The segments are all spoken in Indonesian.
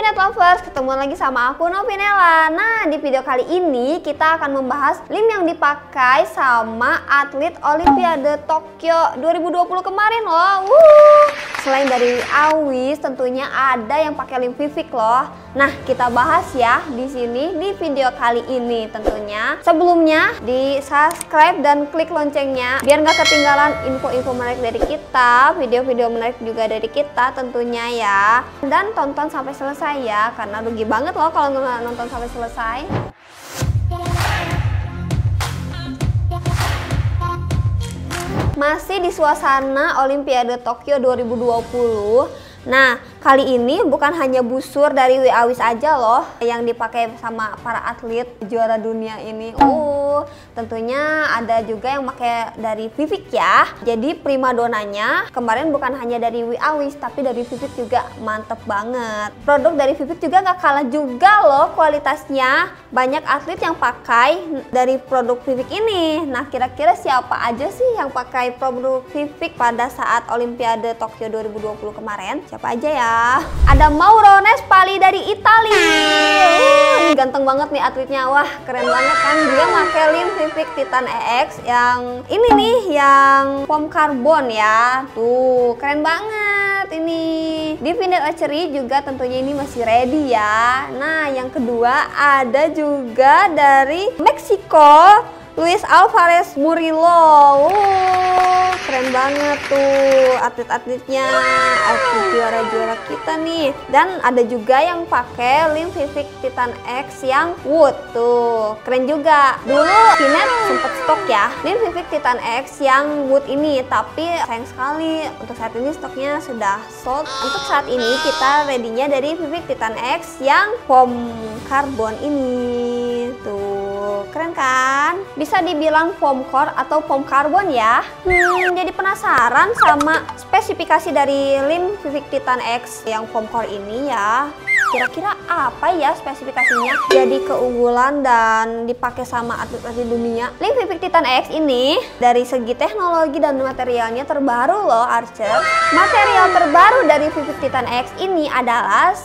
Peanut Lovers, ketemu lagi sama aku Novinella. Nah, di video kali ini kita akan membahas lem yang dipakai sama atlet Olimpiade Tokyo 2020 kemarin loh. Selain dari Awis, tentunya ada yang pakai lem Vivik loh. Nah, kita bahas ya di sini di video kali ini tentunya. Sebelumnya di subscribe dan klik loncengnya biar nggak ketinggalan info-info menarik dari kita, video-video menarik juga dari kita tentunya ya. Dan tonton sampai selesai ya, karena rugi banget loh kalau nggak nonton sampai selesai. Masih di suasana Olimpiade Tokyo 2020. Nah, kali ini bukan hanya busur dari Awis aja loh yang dipakai sama para atlet juara dunia ini. Tentunya ada juga yang pakai dari Vivik ya. Jadi primadonanya kemarin bukan hanya dari Awis tapi dari Vivik juga mantep banget. Produk dari Vivik juga nggak kalah juga loh kualitasnya. Banyak atlet yang pakai dari produk Vivik ini. Nah, kira-kira siapa aja sih yang pakai produk Vivik pada saat Olimpiade Tokyo 2020 kemarin? Siapa aja ya? Ada Mauro Nespali dari Italia. Ini ganteng banget nih atletnya. Wah, keren banget kan. Dia pakai lem Vivik Titan EX yang ini nih, yang foam carbon ya. Tuh, keren banget ini. Di Finite Archery juga tentunya ini masih ready ya. Nah, yang kedua ada juga dari Meksiko, Luis Alvarez Murillo. Keren banget tuh atlet-atletnya, atlet juara-juara kita nih. Dan ada juga yang pakai lem Vivik Titan X yang wood tuh, keren juga. Dulu Finite sempet stok ya lem Vivik Titan X yang wood ini, tapi sayang sekali untuk saat ini stoknya sudah sold. Untuk saat ini kita ready-nya dari Vivik Titan X yang foam carbon ini tuh, keren kan? Bisa dibilang foam core atau foam carbon ya. Jadi penasaran sama spesifikasi dari lem Vivik Titan X yang foam core ini ya. Kira-kira apa ya spesifikasinya jadi keunggulan dan dipakai sama atlet-atlet dunia? Lem Vivik Titan X ini dari segi teknologi dan materialnya terbaru loh Archer. Material terbaru dari Vivik Titan X ini adalah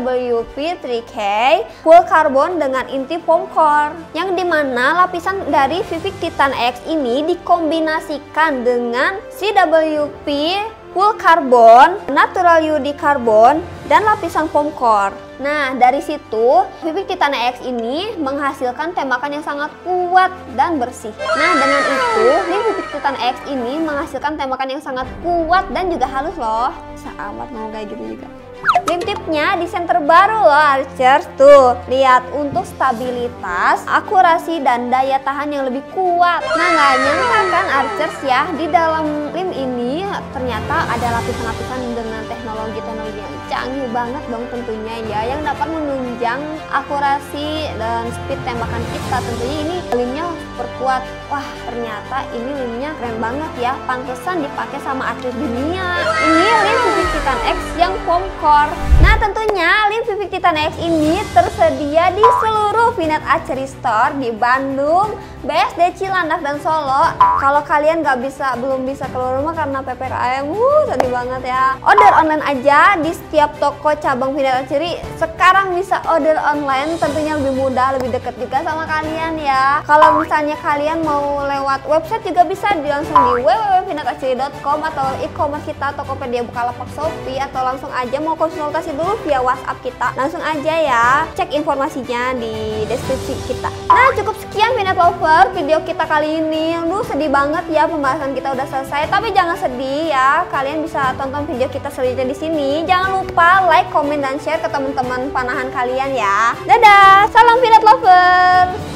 CWP3K full carbon dengan inti foam core, yang dimana lapisan dari Vivik Titan X ini dikombinasikan dengan CWP full carbon, natural UD carbon, dan lapisan foam core. Nah, dari situ Vivik Titan X ini menghasilkan tembakan yang sangat kuat dan bersih. Nah, dengan itu lem Vivik Titan X ini menghasilkan tembakan yang sangat kuat dan juga halus loh. Sahabat mau kayak gitu juga. Lem tipnya desain terbaru loh Archers. Tuh, lihat, untuk stabilitas, akurasi, dan daya tahan yang lebih kuat. Nah, nggak nyangka kan Archers ya, di dalam lem ini ternyata ada lapisan-lapisan dengan teknologi yang canggih banget dong tentunya ya, yang dapat menunjang akurasi dan speed tembakan kita. Tentunya ini lemnya super kuat. Wah, ternyata ini lemnya keren banget ya, pantesan dipakai sama atlet dunia. Ini lem Vivik Titan X yang foam core. Nah, tentunya lem Vivik Titan X ini tersedia di seluruh Finite Archery Store di Bandung, BSD, Cilandak, dan Solo. Kalau kalian belum bisa keluar rumah karena PPKM, sedih banget ya. Order online aja di setiap toko cabang Finite Archery. Sekarang bisa order online, tentunya lebih mudah, lebih dekat juga sama kalian ya. Kalau misalnya kalian mau lewat website juga bisa, langsung di www.finitearchery.com atau e-commerce kita, Tokopedia, Bukalapak, Shopee, atau langsung aja mau konsultasi dulu via WhatsApp kita, langsung aja ya, cek informasinya di deskripsi kita. Nah, cukup sekian Finite Lover video kita kali ini. Sedih banget ya, pembahasan kita udah selesai, tapi jangan sedih ya, kalian bisa tonton video kita selanjutnya di sini. Jangan lupa like, komen, dan share ke teman-teman panahan kalian ya. Dadah, salam Finite Lover.